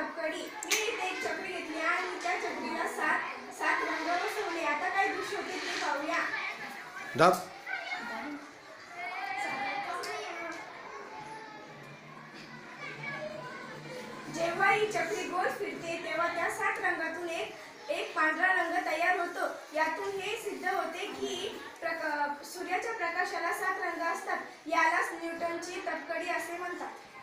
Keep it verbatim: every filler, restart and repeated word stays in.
तपकडी। मी इथे एक चक्री घेतली आणि त्या चक्रीला सात सात रंग बसवले। आता काय दृश्य होते ते पाहूया। दाब जेव्हा ही चक्री गोल फिरते तेव्हा त्या सात रंगातून एक एक पांढरा रंग तयार होतो। यातून हे सिद्ध होते की सूर्याच्या प्रकाशाला सात रंग असतात। यालाच न्यूटनची तपकडी असे म्हणतात।